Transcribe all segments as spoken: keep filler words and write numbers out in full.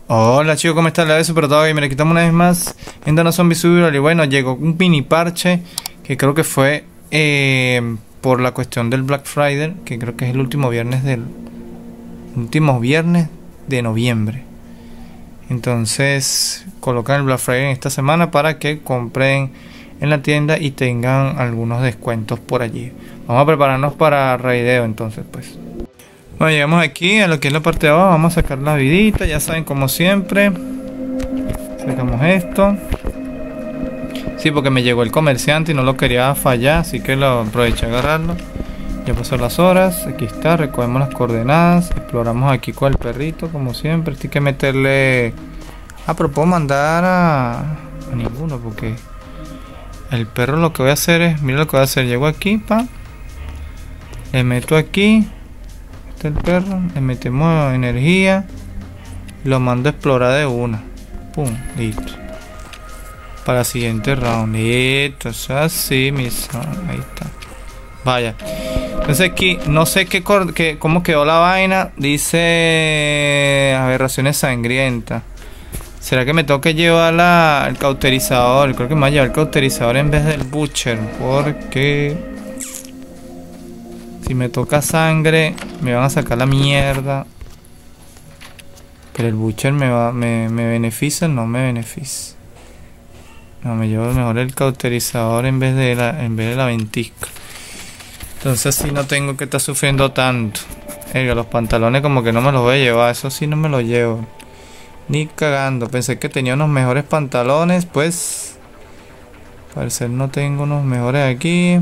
Hola chicos, ¿cómo están? La de Super Dog Gamer, aquí estamos una vez más en Dano Zombie Survival. Y bueno, llegó un mini parche que creo que fue eh, por la cuestión del Black Friday, que creo que es el último viernes del último viernes de noviembre. Entonces colocan el Black Friday en esta semana para que compren en la tienda y tengan algunos descuentos por allí. Vamos a prepararnos para raideo entonces pues. Bueno, llegamos aquí a lo que es la parte de abajo. Vamos a sacar la vidita, ya saben, como siempre. Sacamos esto. Sí, porque me llegó el comerciante y no lo quería fallar, así que lo aproveché a agarrarlo. Ya pasó las horas, aquí está, recogemos las coordenadas. Exploramos aquí con el perrito, como siempre. Hay que meterle... Ah, pero puedo mandar a... a ninguno, porque... el perro lo que voy a hacer es... Mira lo que voy a hacer, llego aquí, pa. Le meto aquí. El perro, le metemos energía, lo mando a explorar de una, pum, listo, para el siguiente round, listo, es así, mis, ahí está, vaya. Entonces aquí, no sé qué, qué cómo quedó la vaina, dice aberraciones sangrientas. ¿Será que me tengo que llevar la, el cauterizador? Creo que me voy a llevar el cauterizador en vez del butcher, porque... si me toca sangre, me van a sacar la mierda. Pero el butcher me va, me, me beneficia, no me beneficia. No, me llevo mejor el cauterizador en vez de la, en vez de la ventisca. Entonces así no tengo que estar sufriendo tanto. Oiga, los pantalones como que no me los voy a llevar, eso sí no me los llevo. Ni cagando, pensé que tenía unos mejores pantalones, pues... al parecer no tengo unos mejores aquí.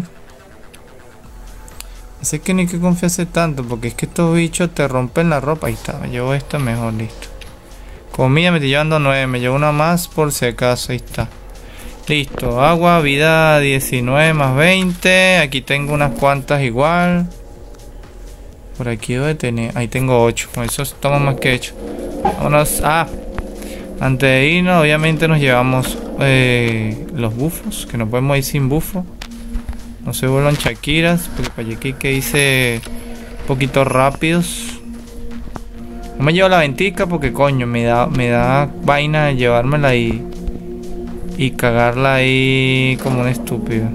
Así que ni que confiarse tanto, porque es que estos bichos te rompen la ropa. Ahí está, me llevo esta mejor, listo. Comida me estoy llevando nueve, me llevo una más por si acaso, ahí está. Listo, agua, vida diecinueve más veinte. Aquí tengo unas cuantas igual. Por aquí debe tener, ahí tengo ocho, con eso estamos más que hecho. Vámonos, ah, antes de irnos obviamente nos llevamos eh, los bufos, que no podemos ir sin bufo. No se vuelvan Shakiras, porque para aquí que hice un poquito rápidos. No me llevo la ventica porque coño, me da, me da vaina llevármela y, y cagarla ahí como un estúpido.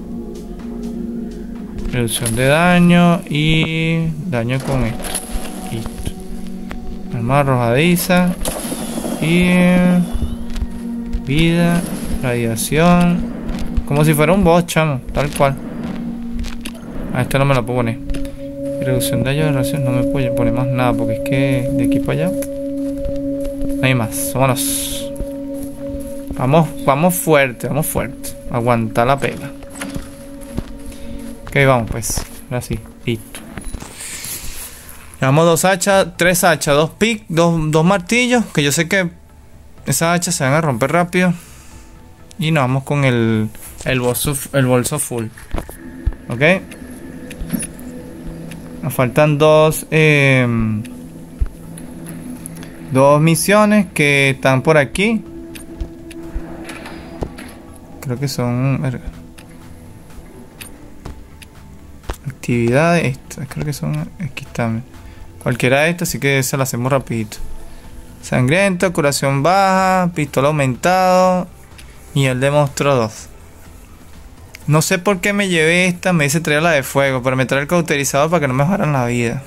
Reducción de daño y daño con esto. Listo. Arma arrojadiza y vida, radiación. Como si fuera un boss, chamo, tal cual. A este no me lo puedo poner. Reducción de daño de radiación, no me puedo poner más nada porque es que de aquí para allá no hay más. Vámonos. Vamos, vamos fuerte, vamos fuerte. Aguantar la pela. Ok, vamos pues. Ahora sí, listo. Llevamos dos hachas, tres hachas, dos pic, dos, dos martillos. Que yo sé que esas hachas se van a romper rápido. Y nos vamos con el, el, bolso, el bolso full. Ok. Nos faltan dos eh, dos misiones que están por aquí. Creo que son actividades estas. Creo que son, aquí están. Cualquiera de estas, así que esa la hacemos rapidito. Sangriento, curación baja, pistola aumentado y el de monstruo dos. No sé por qué me llevé esta, me dice traer la de fuego, pero me trae el cauterizador para que no me mejoran la vida.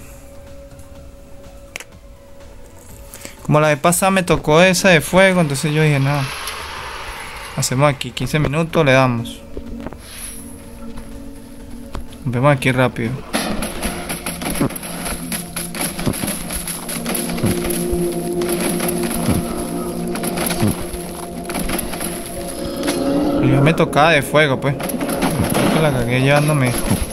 Como la vez pasada me tocó esa de fuego, entonces yo dije no. Hacemos aquí quince minutos, le damos. Nos vemos aquí rápido. Yo me tocaba de fuego, pues. Creo que la cagué llevándome.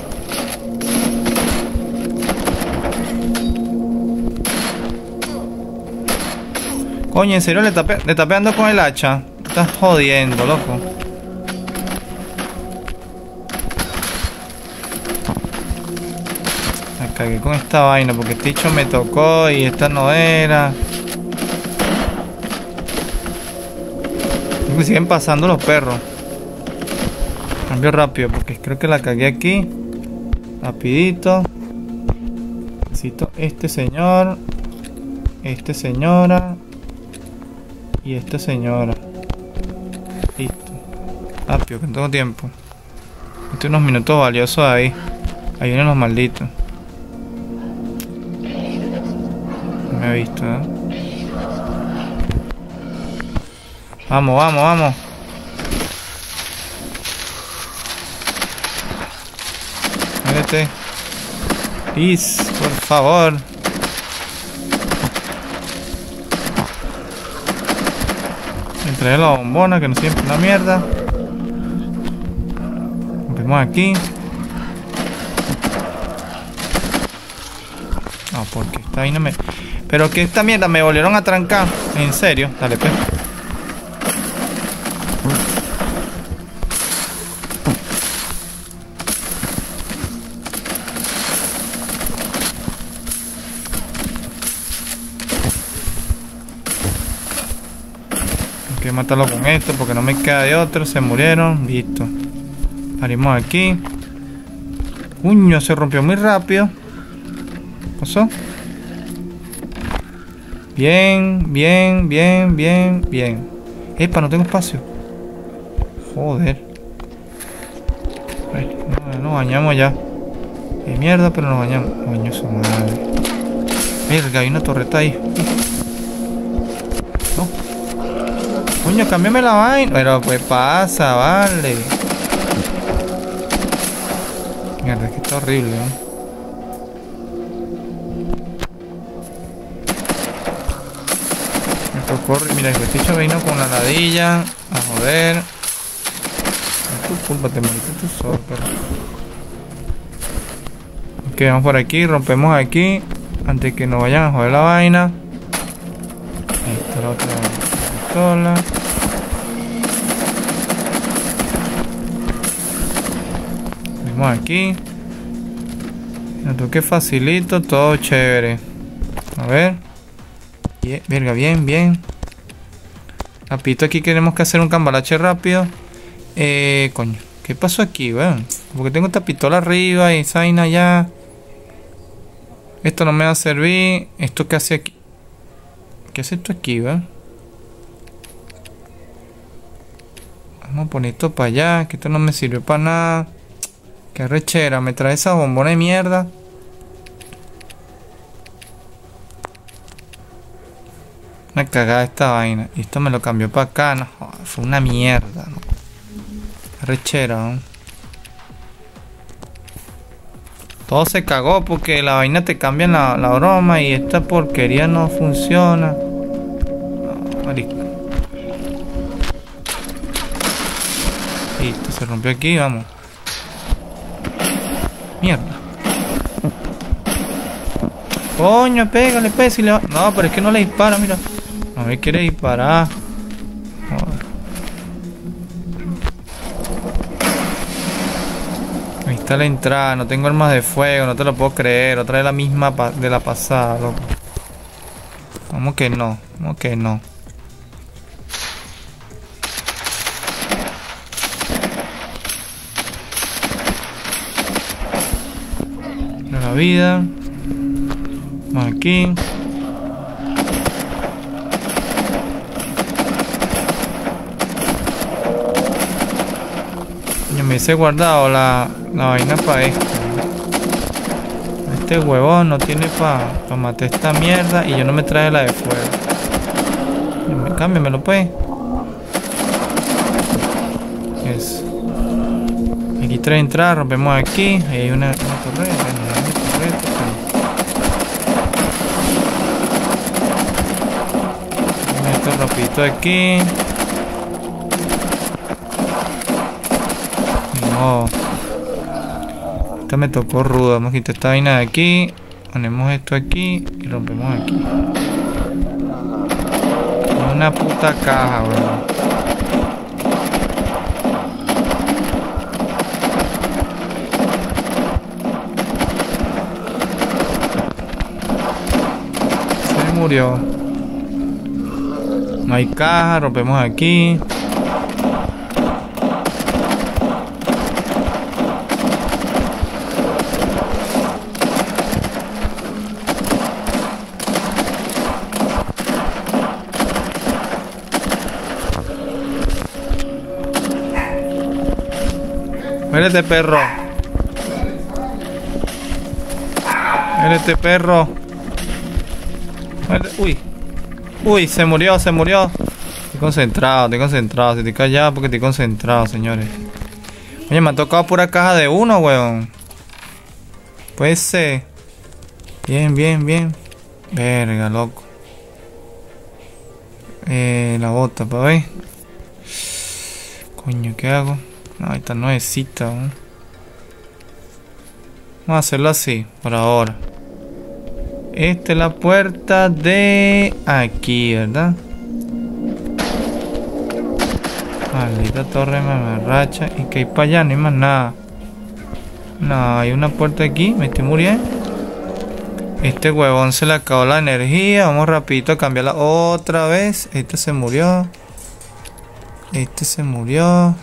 Coño, ¿en serio le está, le está pegando con el hacha? Estás jodiendo, loco. Me cagué con esta vaina porque este bicho me tocó y esta no era. Me siguen pasando los perros. Cambio rápido porque creo que la cagué aquí. Rapidito. Necesito este señor. Este señora. Y esta señora. Listo. Rápido, que no tengo tiempo. Estoy unos minutos valiosos ahí. Ahí vienen los malditos. No me he visto, ¿eh? Vamos, vamos, vamos. Muévete. Please, por favor. Entre la bombona, que no siempre una mierda. Rompemos aquí. No, porque esta vaina me... Pero que esta mierda me volvieron a trancar. En serio, dale, pues. Hay que matarlo con esto porque no me queda de otro. Se murieron. Listo. Abrimos aquí. Cuño, se rompió muy rápido. ¿Pasó? Bien, bien, bien, bien, bien. Epa, no tengo espacio. Joder. Ay, no, nos bañamos ya. Qué mierda, pero nos bañamos. Coño, su madre. Verga, hay una torreta ahí. No. Coño, cámbiame la vaina. Pero pues pasa, vale. Mierda, es que está horrible, ¿eh? Me tocó. Mira, el vesticho vino con la ladilla. A joder. Es tu culpa, te moriste tú solo, pero. Ok, vamos por aquí, rompemos aquí. Antes que nos vayan a joder la vaina. Ahí está la otra pistola. Vamos aquí. Me toqué facilito, todo chévere. A ver. Bien, verga, bien, bien. Rapidito, aquí queremos que hacer un cambalache rápido. Eh, coño. ¿Qué pasó aquí, weón? Porque tengo esta pistola arriba y esa vaina allá. Esto no me va a servir. ¿Esto qué hace aquí? ¿Qué hace esto aquí, weón? Vamos a poner esto para allá. Que esto no me sirve para nada. Qué rechera. Me trae esa bombona de mierda. Una cagada esta vaina. Y esto me lo cambió para acá. No, fue una mierda, ¿no? Rechera, ¿no? Todo se cagó porque la vaina te cambia la, la broma y esta porquería no funciona. No, marico. Listo, se rompió aquí, vamos. Mierda. Coño, pégale, pues, si le va... No, pero es que no le dispara, mira. No me quiere disparar. Joder. Ahí está la entrada, no tengo armas de fuego, no te lo puedo creer. Otra vez la misma de la pasada, loco. ¿Cómo que no? ¿Cómo que no? La vida. Vamos aquí. Yo me hice guardado la, la vaina para esto. Este huevón no tiene para pa matar esta mierda y yo no me traje la de fuego. Cámbiamelo pues. Eso. Aquí tres entradas, rompemos aquí. Ahí hay una, una torreta. Esto rapidito aquí. No. Esta me tocó ruda. Vamos a quitar esta vaina de aquí. Ponemos esto aquí y rompemos aquí. Una puta caja, bro. Se murió. No hay caja, rompemos aquí. Muérete, perro. Muérete, perro. Muérete. Uy. Uy, se murió, se murió. Estoy concentrado, estoy concentrado. Si estoy callado porque estoy concentrado, señores. Oye, me ha tocado pura caja de uno, weón. Puede ser. Bien, bien, bien. Verga, loco. Eh, la bota, para ver. Coño, ¿qué hago? No, esta nuevecita, ¿no? Vamos a hacerlo así, por ahora. Esta es la puerta de aquí, ¿verdad? Maldita torre mamarracha. Y que hay para allá, no hay más nada. No, hay una puerta aquí, me estoy muriendo. Este huevón se le acabó la energía. Vamos rapidito a cambiarla otra vez. Este se murió. Este se murió.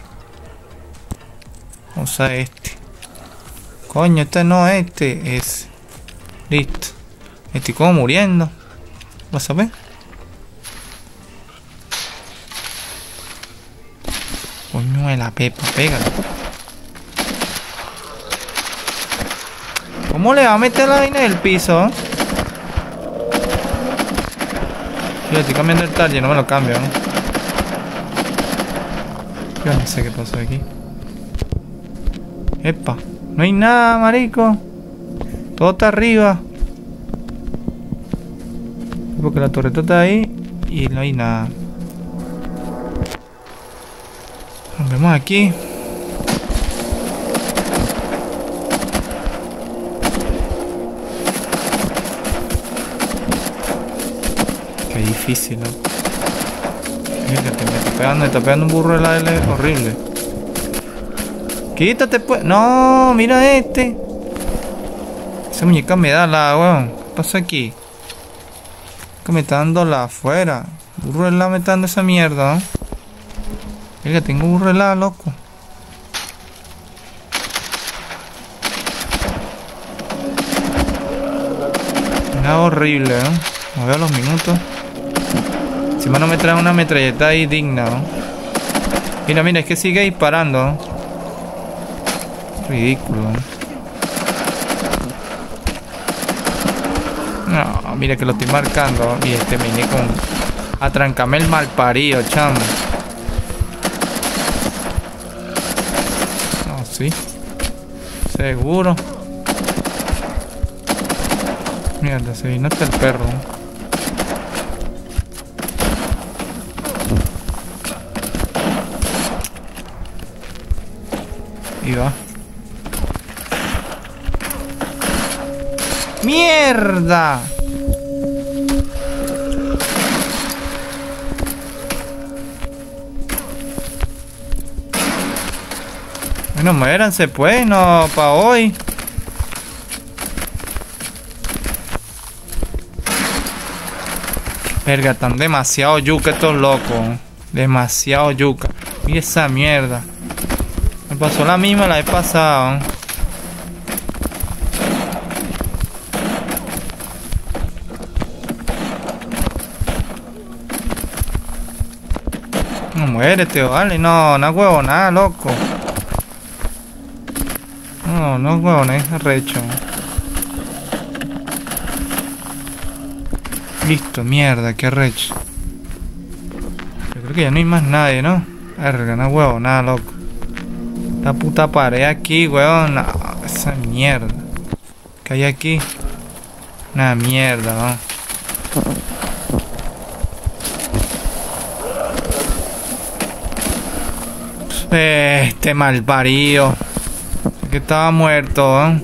Vamos a este. Coño, este no, este es. Listo. Estoy como muriendo. ¿Vas a ver? Coño de la pepa, pégale. ¿Cómo le va a meter la vaina del piso? Yo estoy cambiando el taller, no me lo cambio, ¿no? Yo no sé qué pasó aquí. Epa, no hay nada, marico. Todo está arriba. Porque la torreta está ahí y no hay nada. Nos vemos aquí. Qué difícil, ¿no? Fíjate, me está pegando, me está pegando un burro de la L horrible. Quítate pues. No, mira este. Esa muñeca me da la, weón. ¿Qué pasa aquí? Que me está dando la afuera. Burro de la me está dando esa mierda, ¿no? Mira, tengo burro de la, loco. Nada horrible, ¿no? No veo los minutos. Encima no me trae una metralleta ahí digna, ¿no? Mira, mira, es que sigue disparando, ¿no? Ridículo, ¿no? No, mira que lo estoy marcando. Y este vine con... Atrancame el malparido, chamo. No, sí. Seguro. Mierda, se vino hasta el perro. Y va. ¡Mierda! Bueno, muéranse pues, no pa' hoy. Verga, están demasiado yuca estos locos. Demasiado yuca. Mira esa mierda. Me pasó la misma la vez pasada. No, muérete, vale. No, no huevo nada, loco. No, no huevo, no es arrecho. Listo, mierda, qué arrecho. Yo creo que ya no hay más nadie, ¿no? Verga, no huevo nada, loco. La puta pared aquí, weón. No, esa mierda. ¿Qué hay aquí? Una mierda, ¿no? Este malparido. Que estaba muerto, ¿eh?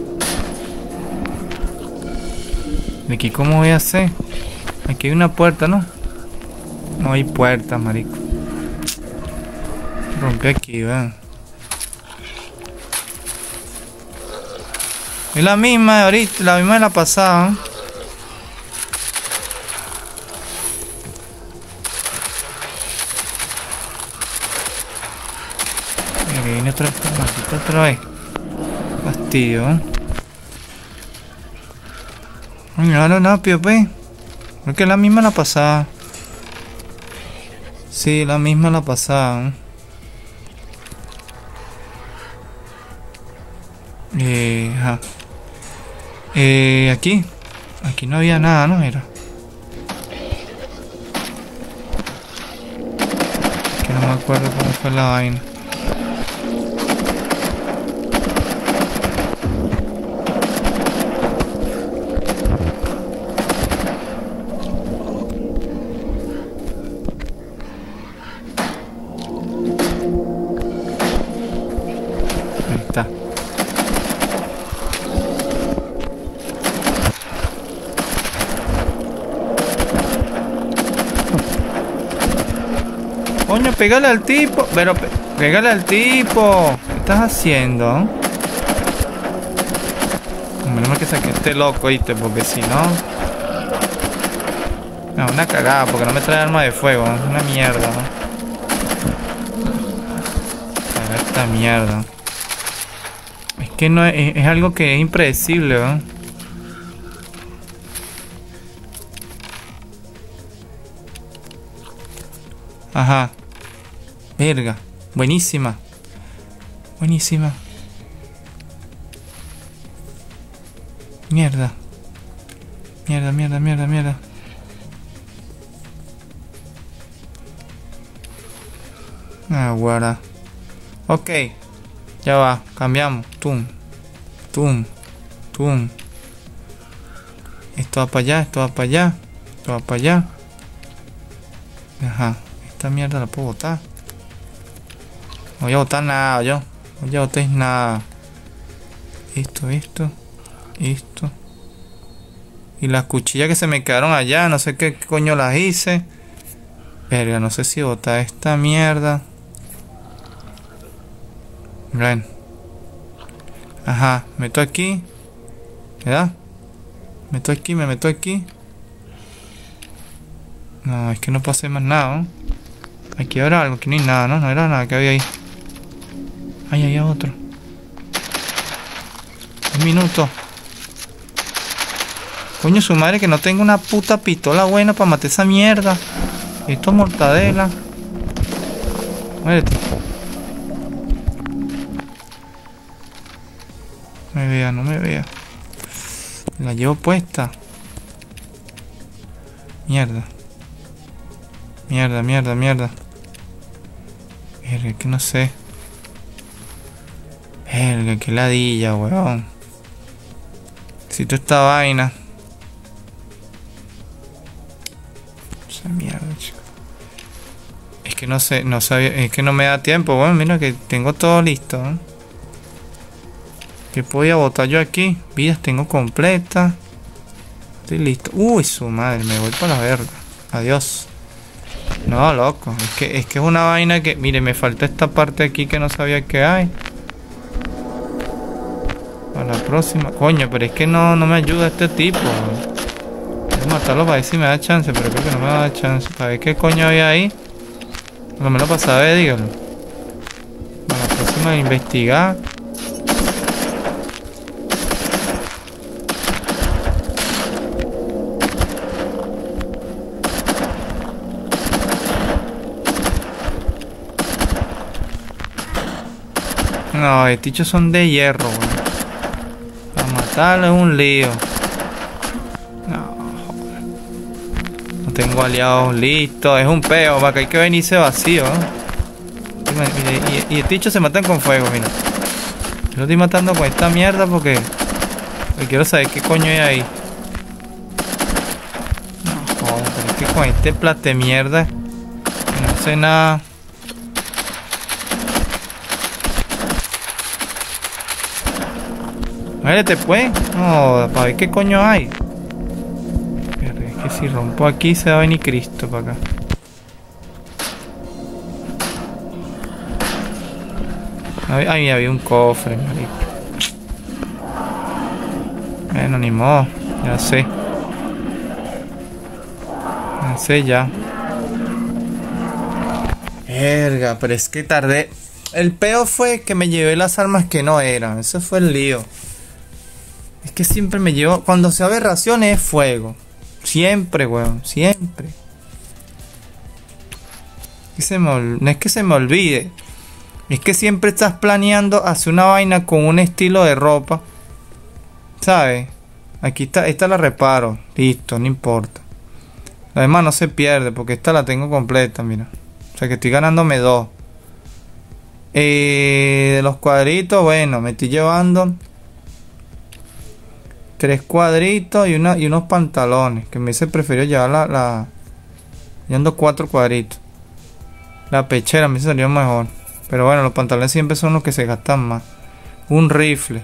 ¿De aquí cómo voy a hacer? Aquí hay una puerta, ¿no? No hay puerta, marico. Rompí aquí, ¿verdad? Es la misma de ahorita, la misma de la pasada, ¿eh? Mira que viene otra vez, maldita otra vez. Fastidio, ¿eh? No, no, no, pío, pues. Creo que es la misma la pasada. Sí, la misma la pasada, ¿eh? Eh, ajá. Eh, aquí. Aquí no había nada, ¿no? Mira. Que no me acuerdo cómo fue la vaina. Ahí está. Coño, pégale al tipo. Pero pe pégale al tipo. ¿Qué estás haciendo? Menos mal que saqué este loco, ¿viste? Porque si no... No, una cagada, porque no me trae arma de fuego. Es una mierda, ¿no? Esta mierda. Es que no es, es algo que es impredecible, ¿no? Ajá. Verga. Buenísima. Buenísima. Mierda. Mierda, mierda, mierda, mierda. Ah, guarda. Ok. Ya va. Cambiamos. Tum. Tum. Tum. Esto va para allá. Esto va para allá. Esto va para allá. Ajá. Esta mierda la puedo botar. No voy a botar nada, yo. No voy a botar nada. Esto, esto. Esto. Y las cuchillas que se me quedaron allá. No sé qué coño las hice. Verga, no sé si botar esta mierda. Ven. Ajá. Meto aquí. ¿Verdad? Meto aquí, me meto aquí. No, es que no puedo hacer más nada, ¿no? Aquí habrá algo, aquí no hay nada, ¿no? No era nada que había ahí. Ay, había otro. Un minuto. Coño, su madre, que no tengo una puta pistola buena para matar esa mierda. Esto es mortadela. Muérete. No me vea, no me vea. La llevo puesta. Mierda. Mierda, mierda, mierda. Verga, que no sé. Verga, que ladilla, weón. Necesito esta vaina. Esa mierda, chico. Es que no sé, no sabía, es que no me da tiempo, weón. Mira que tengo todo listo, ¿eh? ¿Qué podía botar yo aquí? Vidas tengo completa. Estoy listo. Uy, su madre, me voy para la verga. Adiós. No, loco, es que, es que es una vaina que... Mire, me falta esta parte aquí que no sabía que hay. Para la próxima... Coño, pero es que no, no me ayuda este tipo. Voy a matarlo para ver si me da chance, pero creo que no me va a dar chance. Para ver qué coño había ahí. Por lo menos para saber, dígalo. Para la próxima investigar. No, estos bichos son de hierro, güey. Para matarlo es un lío. No, joder. No tengo aliados listos. Es un peo, para que hay que venirse vacío, ¿eh? Mira, y, y estos bichos se matan con fuego, mira. Yo lo estoy matando con esta mierda porque... porque quiero saber qué coño hay ahí. No, joder, pero es que con este plate mierda... no sé nada... Muérete pues. No, para ver qué coño hay. Pero es que si rompo aquí se va a venir Cristo para acá. Ahí había un cofre, marico. Bueno, ni modo. Ya sé. Ya sé ya. Verga, pero es que tardé. El peo fue que me llevé las armas que no eran. Ese fue el lío. Es que siempre me llevo... Cuando se aberraciones es fuego. Siempre, weón. Siempre. Y se me ol... No es que se me olvide. Es que siempre estás planeando hacer una vaina con un estilo de ropa. ¿Sabes? Aquí está, esta la reparo. Listo, no importa. Además no se pierde porque esta la tengo completa, mira. O sea que estoy ganándome dos. Eh, de los cuadritos, bueno, me estoy llevando tres cuadritos y, una, y unos pantalones. Que me hubiese preferido llevar la... la llevando cuatro cuadritos. La pechera me salió mejor. Pero bueno, los pantalones siempre son los que se gastan más. Un rifle.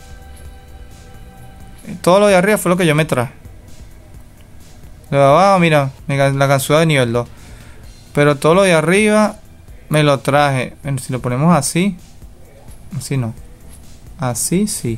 Todo lo de arriba fue lo que yo me traje. Lo de abajo, mira, la ganzúa de nivel dos. Pero todo lo de arriba me lo traje. Bueno, si lo ponemos así. Así no. Así sí.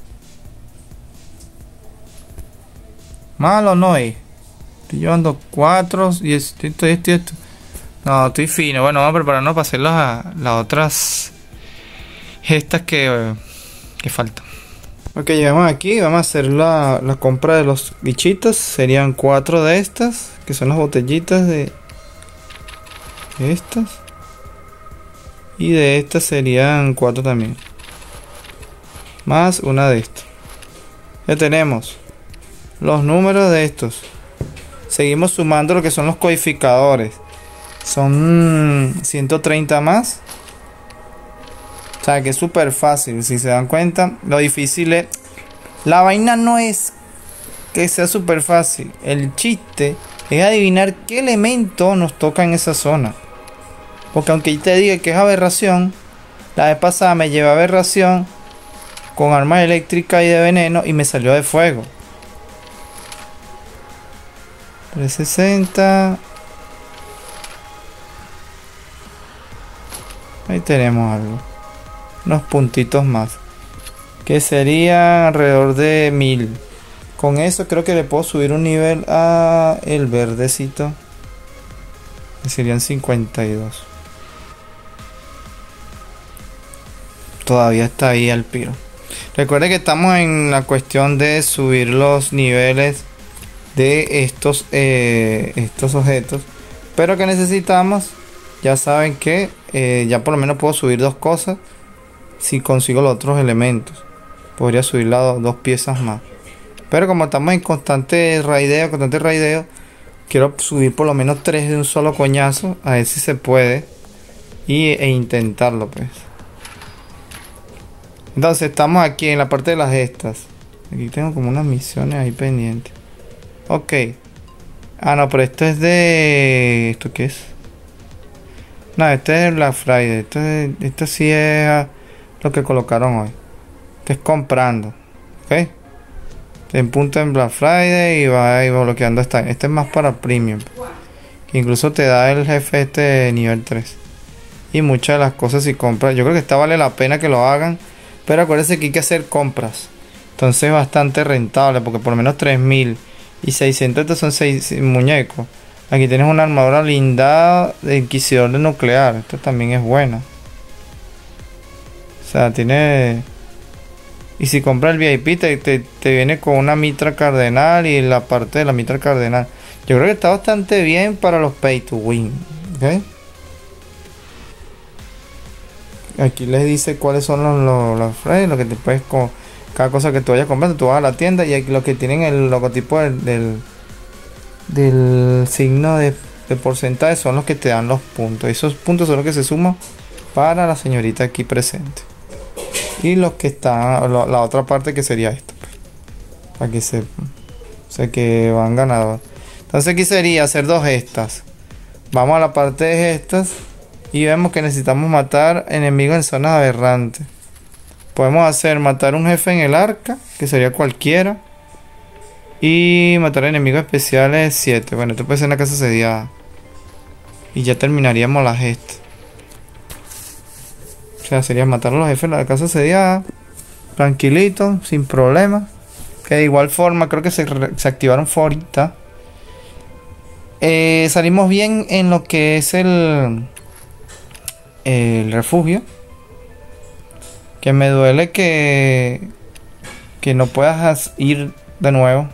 Malo no es. Estoy llevando cuatro y esto, esto, esto, esto. No, estoy fino. Bueno, vamos a prepararnos para hacer las, las otras gestas que, que faltan. Ok, llegamos aquí. Vamos a hacer la, la compra de los bichitos. Serían cuatro de estas, que son las botellitas de, de estas. Y de estas serían cuatro también. Más una de estas. Ya tenemos los números de estos. Seguimos sumando lo que son los codificadores. Son ciento treinta más. O sea que es súper fácil. Si se dan cuenta, lo difícil es... La vaina no es que sea súper fácil. El chiste es adivinar qué elemento nos toca en esa zona. Porque aunque te diga que es aberración, la vez pasada me llevé aberración con armas eléctricas y de veneno y me salió de fuego. trescientos sesenta. Ahí tenemos algo. Unos puntitos más. Que sería alrededor de mil. Con eso creo que le puedo subir un nivel a el verdecito. Que serían cincuenta y dos. Todavía está ahí al piro. Recuerde que estamos en la cuestión de subir los niveles de estos, eh, estos objetos. Pero que necesitamos, ya saben que eh, ya por lo menos puedo subir dos cosas. Si consigo los otros elementos, podría subir las dos piezas más. Pero como estamos en constante raideo, constante raideo, quiero subir por lo menos tres de un solo coñazo. A ver si se puede. Y, e intentarlo pues. Entonces estamos aquí en la parte de las gestas. Aquí tengo como unas misiones ahí pendientes. Ok. Ah, no, pero esto es de... ¿Esto qué es? No, este es de Black Friday. Esto, es... esto sí es lo que colocaron hoy. Esto es comprando. Ok. En punto en Black Friday y va ahí bloqueando esta. Este es más para premium. Que incluso te da el jefe este de nivel tres. Y muchas de las cosas si compras. Yo creo que esta vale la pena que lo hagan. Pero acuérdense que hay que hacer compras. Entonces es bastante rentable. Porque por lo menos tres mil y seiscientos. Estos son seis muñecos. Aquí tienes una armadura blindada de inquisidor de nuclear. Esta también es buena. O sea, tiene... Y si compras el V I P te, te, te viene con una mitra cardenal y la parte de la mitra cardenal. Yo creo que está bastante bien para los pay to win. ¿Ok? Aquí les dice cuáles son los, los, los frames, lo que te puedes con cada cosa que tú vayas comprando. Tú vas a la tienda y aquí los que tienen el logotipo del, del, del signo de, de porcentaje son los que te dan los puntos. Esos puntos son los que se suman para la señorita aquí presente. Y los que están, la, la otra parte que sería esto, pues, para que se, o sea que van ganadores. Entonces aquí sería hacer dos gestas. Vamos a la parte de gestas. Y vemos que necesitamos matar enemigos en zonas aberrantes. Podemos hacer matar un jefe en el arca, que sería cualquiera. Y matar enemigos especiales siete. Bueno, esto puede ser en la casa asediada. Y ya terminaríamos la gesta. O sea, sería matar a los jefes de la casa asediada. Tranquilito, sin problema. Que de igual forma creo que se, se activaron ahorita. Eh, salimos bien en lo que es el... el refugio. Que me duele que que no puedas ir de nuevo,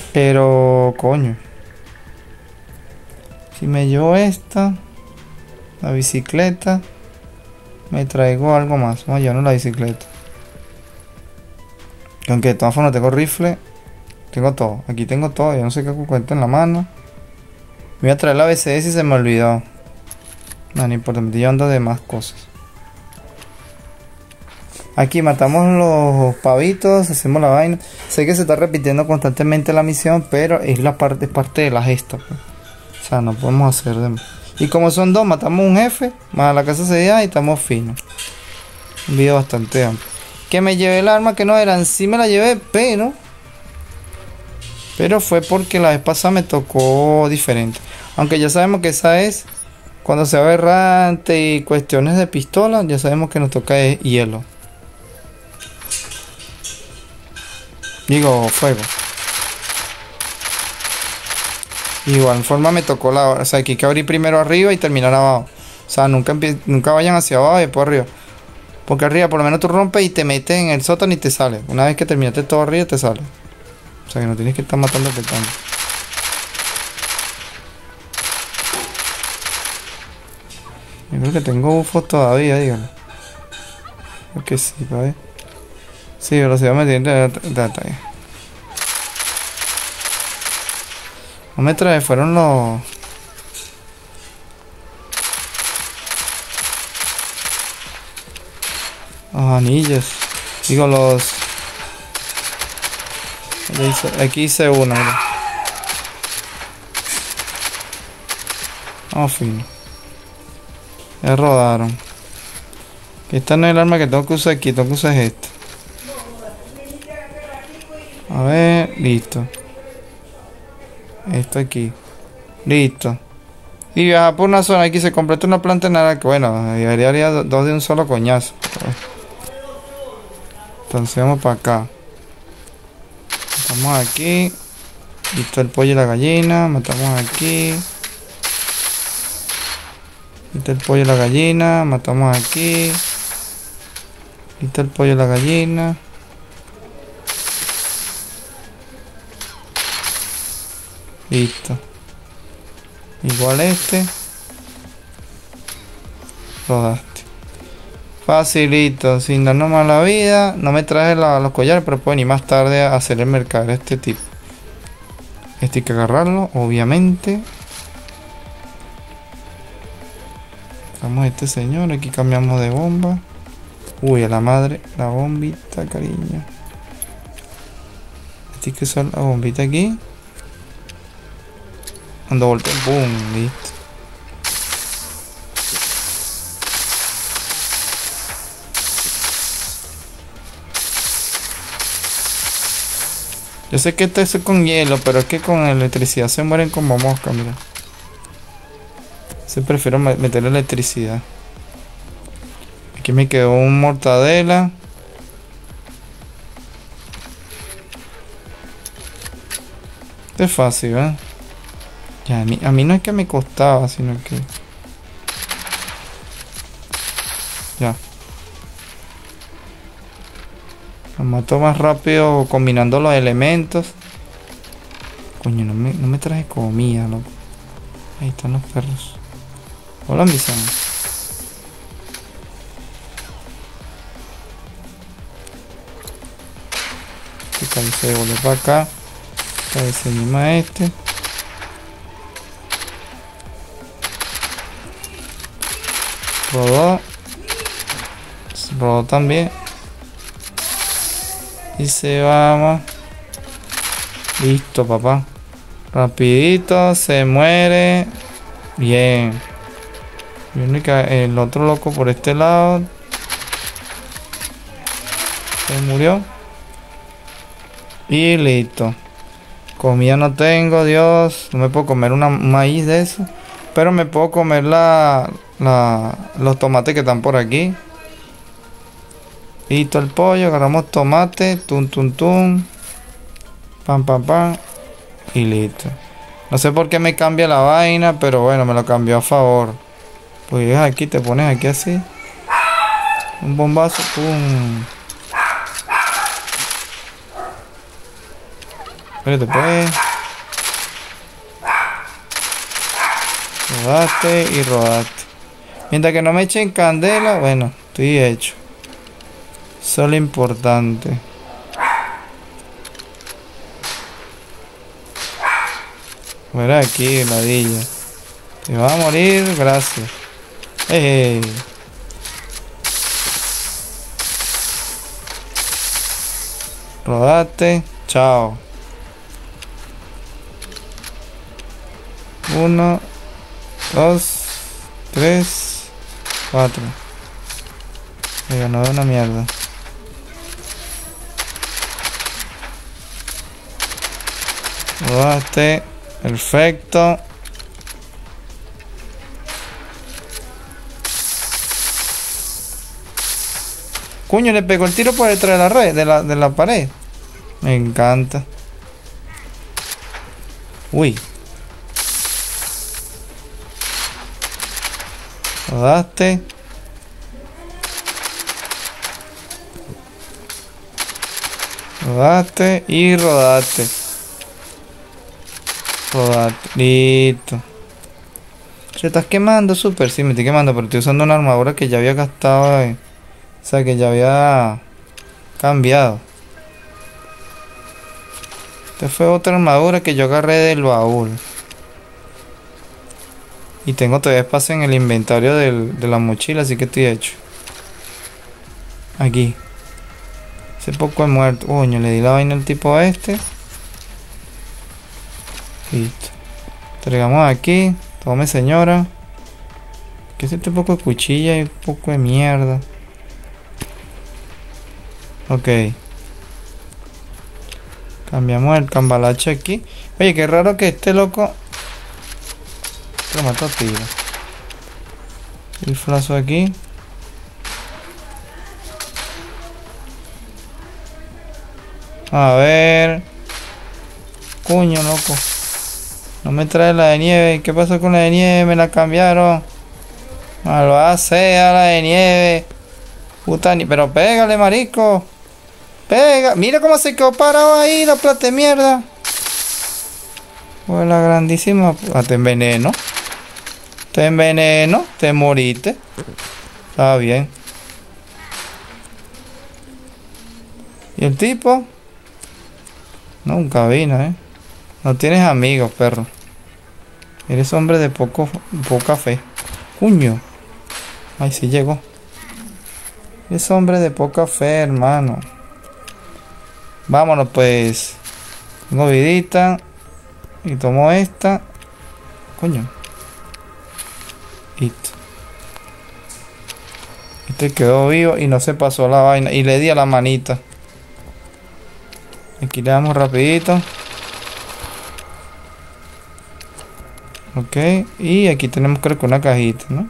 pero coño, si me llevo esta La bicicleta. Me traigo algo más. Vamos a llevarnos la bicicleta. Aunque de todas formas tengo rifle. Tengo todo. Aquí tengo todo. Yo no sé qué cuenta en la mano. Me voy a traer la B C S y se me olvidó. No, no importa. Me estoy llevando de más cosas. Aquí matamos los pavitos. Hacemos la vaina. Sé que se está repitiendo constantemente la misión. Pero es la parte, es parte de la gesta. Pues. O sea, no podemos hacer de más. Y como son dos, matamos un jefe. Más la casa sellada y estamos finos. Un video bastante amplio. Que me llevé el arma que no eran. Sí me la llevé, pero... Pero fue porque la vez pasada me tocó diferente. Aunque ya sabemos que esa es... Cuando sea aberrante y cuestiones de pistola, ya sabemos que nos toca es hielo. Digo, fuego. Igual forma me tocó la... O sea, aquí hay que abrir primero arriba y terminar abajo. O sea, nunca, nunca vayan hacia abajo y después arriba. Porque arriba por lo menos tú rompes y te metes en el sótano y te sale. Una vez que terminaste todo arriba te sale. O sea que no tienes que estar matando el petón. Yo creo que tengo bufos todavía, dígalo. Creo que sí, ¿vale? Sí, velocidad metiendo de ataque. No me trae, fueron los... Los anillos. Digo los... Aquí hice uno, mira. Vamos fino. Ya rodaron. Esta no es el arma que tengo que usar aquí, tengo que usar esta. A ver, listo. Esto aquí. Listo. Y viajar por una zona, aquí se completa una planta de naranja. Bueno, haría dos de un solo coñazo. Entonces vamos para acá. Matamos aquí. Listo el pollo y la gallina. Matamos aquí. Listo el pollo y la gallina. Matamos aquí. Listo el pollo y la gallina. Listo. Igual este. Rodaste. Facilito, sin darnos mala vida. No me traje la, los collares, pero puedo venir más tarde a hacer el mercado de este tipo. Este hay que agarrarlo, obviamente. Vamos a este señor, aquí cambiamos de bomba. Uy, a la madre, la bombita, cariño. Este hay que usar la bombita aquí. Cuando volteo, boom, listo. Yo sé que esto es con hielo, pero es que con electricidad se mueren como moscas, mira. Se prefiero meter electricidad. Aquí me quedó un mortadela. Esto es fácil, ¿eh? Ya, a mí, a mí no es que me costaba, sino que... Ya. Lo mato más rápido combinando los elementos. Coño, no me, no me traje comida, loco. Ahí están los perros. Hola, mis amigos. Este cabeza de volver para acá. Cabeza encima de este. Rodó. Rodó también. Y se vamos. Listo, papá. Rapidito, se muere. Bien. Viene el otro loco por este lado. Se murió. Y listo. Comida no tengo, Dios. No me puedo comer una maíz de eso. Pero me puedo comer la, la, los tomates que están por aquí. Listo el pollo, agarramos tomate, tum tum tum, pam pam pam y listo. No sé por qué me cambia la vaina, pero bueno, me lo cambió a favor. Pues aquí te pones aquí así, un bombazo, pum. Espérate pues. Rodaste y rodaste. Mientras que no me echen candela, bueno, estoy hecho. Eso es lo importante. Fuera aquí, ladilla. Te vas a morir, gracias. Hey. Rodate, chao. Uno, dos, tres, cuatro. Me ganó de una mierda. Rodate, perfecto. Coño, le pegó el tiro por detrás de la red, de la, de la pared. Me encanta. Uy. Rodaste. Rodaste y rodaste. Rodaste. Listo. ¿Se estás quemando? Súper. Sí, me estoy quemando, pero estoy usando una armadura que ya había gastado. Eh. O sea, que ya había cambiado. Esta fue otra armadura que yo agarré del baúl. Y tengo todavía espacio en el inventario del, de la mochila, así que estoy hecho. Aquí. Hace poco he muerto. Coño, le di la vaina al tipo a este. Listo. Entregamos aquí. Tome, señora. Que es este poco de cuchilla y un poco de mierda. Ok. Cambiamos el cambalache aquí. Oye, qué raro que este loco lo mató a tiro. El flazo aquí. A ver. Coño, loco. No me trae la de nieve. ¿Qué pasó con la de nieve? Me la cambiaron. Malvada sea la de nieve. Puta ni... Pero pégale, marico. Pega. Mira cómo se quedó parado ahí la plata de mierda. Pues la grandísima. Ah, te enveneno. Te enveneno. Te moriste. Está bien. ¿Y el tipo? Nunca vino, eh. No tienes amigos, perro. Eres hombre de poco, poca fe. Cuño. Ay, sí llegó. Eres hombre de poca fe, hermano. Vámonos, pues. Tengo vidita. Y tomo esta. Coño. Listo. Este quedó vivo y no se pasó la vaina. Y le di a la manita. Aquí le damos rapidito. Ok. Y aquí tenemos creo que una cajita, ¿no?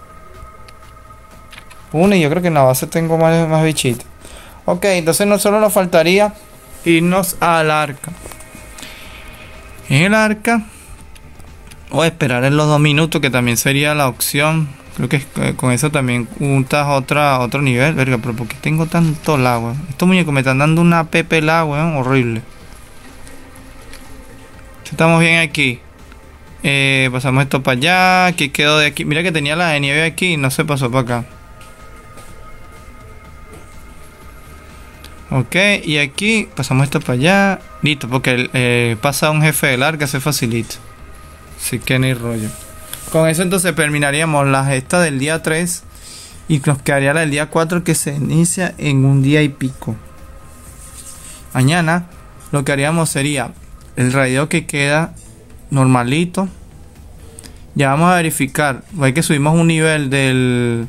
Una y yo creo que en la base tengo más, más bichitos. Ok, entonces no solo nos faltaría irnos al arca. En el arca. O esperar en los dos minutos, que también sería la opción. Creo que con eso también juntas otra, otro nivel. Verga, pero ¿por qué tengo tanto lag, weón? Estos muñecos me están dando una pepe lag, weón. Horrible. Estamos bien aquí. Eh, pasamos esto para allá. Aquí quedó de aquí. Mira que tenía la de nieve aquí y no se pasó para acá. Ok, y aquí pasamos esto para allá. Listo, porque eh, pasa un jefe del arca, se facilita. Así que ni rollo. Con eso entonces terminaríamos la gesta del día tres. Y nos quedaría la del día cuatro, que se inicia en un día y pico. Mañana lo que haríamos sería el raideo que queda normalito. Ya vamos a verificar. Hay que subimos un nivel del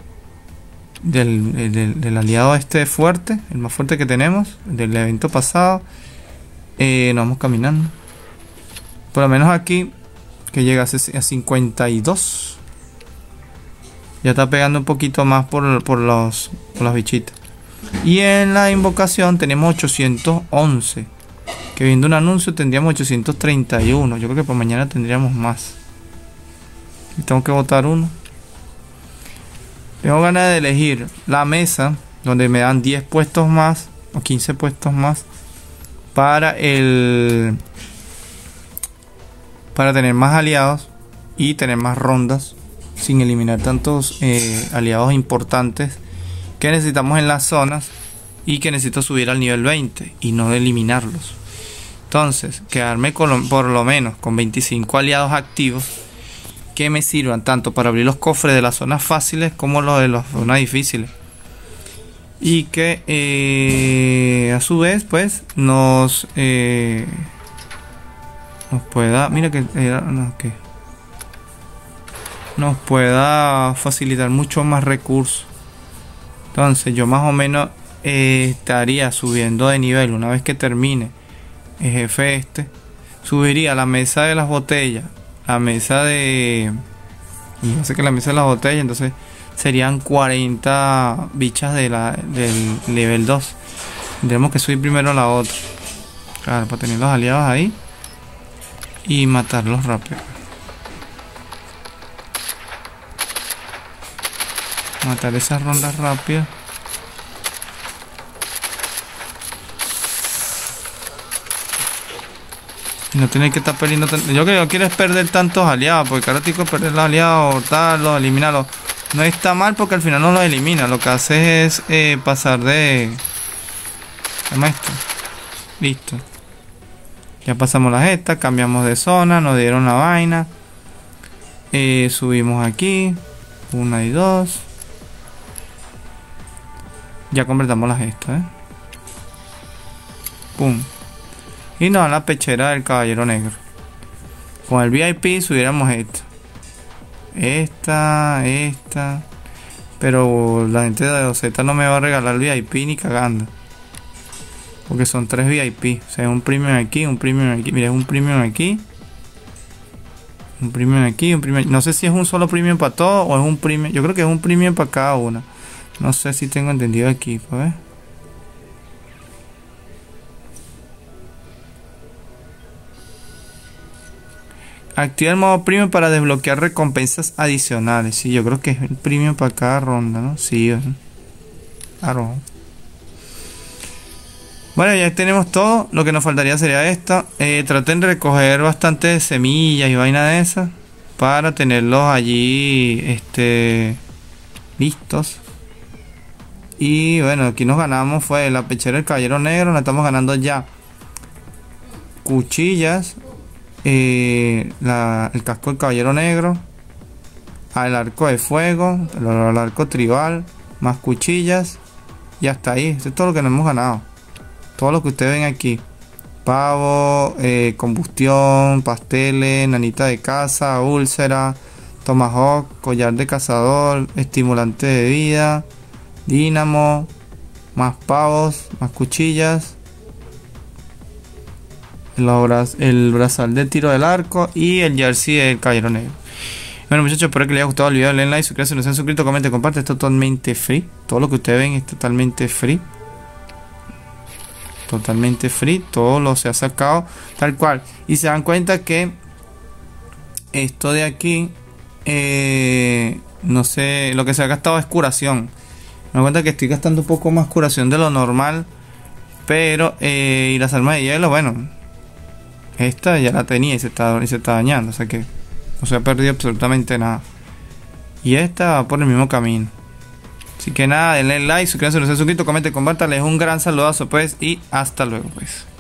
del, del, del aliado este fuerte, el más fuerte que tenemos, del evento pasado. Eh, nos vamos caminando. Por lo menos aquí, que llega a cincuenta y dos. Ya está pegando un poquito más por, por, los, por las bichitas. Y en la invocación tenemos ochocientos once. Que viendo un anuncio tendríamos ochocientos treinta y uno. Yo creo que por mañana tendríamos más. Y tengo que votar uno. Tengo ganas de elegir la mesa, donde me dan diez puestos más o quince puestos más para el para tener más aliados y tener más rondas sin eliminar tantos eh, aliados importantes que necesitamos en las zonas y que necesito subir al nivel veinte y no eliminarlos. Entonces, quedarme con, por lo menos con veinticinco aliados activos que me sirvan tanto para abrir los cofres de las zonas fáciles como los de las zonas difíciles. Y que eh, a su vez pues nos eh, nos pueda, mira que era, no, ¿qué? nos pueda facilitar mucho más recursos. Entonces yo más o menos eh, estaría subiendo de nivel una vez que termine el jefe este. Subiría la mesa de las botellas, la mesa de... y no sé qué, la mesa de las botellas, entonces serían cuarenta bichas de la, del nivel dos. Tendremos que subir primero la otra. Claro, para tener los aliados ahí y matarlos rápido. Matar esas rondas rápidas. Y no tiene que estar perdiendo tanto. Yo que no quiero es perder tantos aliados, porque ahora tengo que perder los aliados, botarlos, eliminarlos. No está mal porque al final no los elimina. Lo que hace es eh, pasar de... ¿Qué llama esto? Listo. Ya pasamos la gesta, cambiamos de zona, nos dieron la vaina. Eh, subimos aquí. Una y dos. Ya completamos la gesta, ¿eh? Pum. Y nos dan la pechera del caballero negro. Con el V I P subiéramos esta. Esta, esta. Pero la gente de Z no me va a regalar el V I P ni cagando. Porque son tres V I P. O sea, un premium aquí, un premium aquí. Mira, es un premium aquí. Un premium aquí, un premium. No sé si es un solo premium para todos o es un premium. Yo creo que es un premium para cada una. No sé si tengo entendido aquí, pues. Activa el modo premium para desbloquear recompensas adicionales. Sí, yo creo que es el premium para cada ronda, ¿no? Sí, claro. Bueno, ya tenemos todo. Lo que nos faltaría sería esto. Eh, traten de recoger bastantes semillas y vaina de esas para tenerlos allí este, listos. Y bueno, aquí nos ganamos fue la pechera del caballero negro. Nos estamos ganando ya cuchillas. Eh, la, el casco del caballero negro, el arco de fuego, el, el arco tribal, más cuchillas y hasta ahí. Esto es todo lo que nos hemos ganado. Todo lo que ustedes ven aquí: pavo, eh, combustión, pasteles, nanita de caza, úlcera, tomahawk, collar de cazador, estimulante de vida, dínamo, más pavos, más cuchillas, el brazal de tiro del arco y el jersey del caballero negro. Bueno, muchachos, espero que les haya gustado el video. Den like, suscríbanse si no se han suscrito, comenten, comparten. Esto es totalmente free. Todo lo que ustedes ven es totalmente free. Totalmente free. Todo lo se ha sacado tal cual. Y se dan cuenta que esto de aquí eh, no sé, lo que se ha gastado es curación. Me doy cuenta que estoy gastando un poco más curación de lo normal. Pero eh, y las armas de hielo, bueno, esta ya la tenía y se está, y se está dañando. O sea que no se ha perdido absolutamente nada. Y esta va por el mismo camino. Así que nada, denle like, suscríbanse si no se han suscrito, comenten, compartan. Les un gran saludazo pues y hasta luego pues.